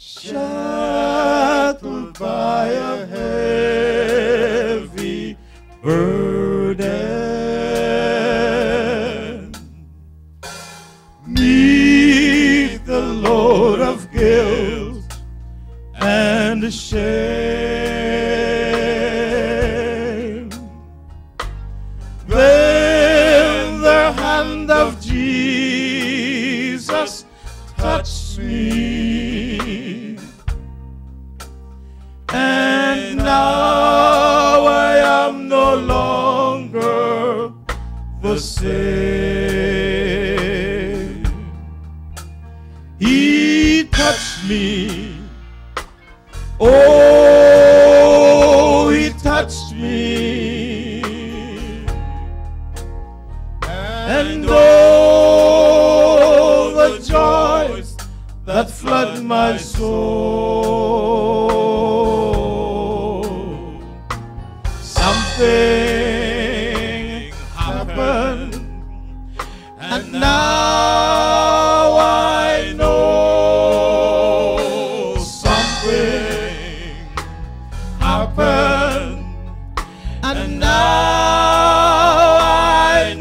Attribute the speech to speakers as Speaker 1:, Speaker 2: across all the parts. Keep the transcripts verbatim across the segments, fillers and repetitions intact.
Speaker 1: shackled by a heavy burden. Meet the load of guilt and shame. Then the hand of Jesus touched me, and now I am no longer the same. He touched me, oh, he touched me, and oh, the joys that flood my soul. Something happened, and now I know. Something happened, and now I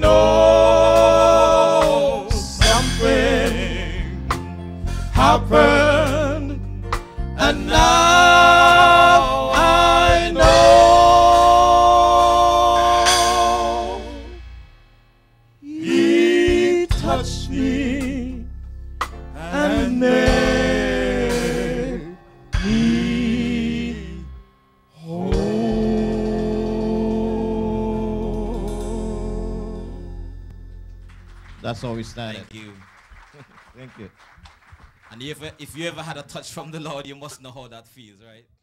Speaker 1: know. Something happened, and now I know. He touched me and made me whole. That's how we started.
Speaker 2: Thank you.
Speaker 1: Thank you.
Speaker 2: And if, if you ever had a touch from the Lord, you must know how that feels, right?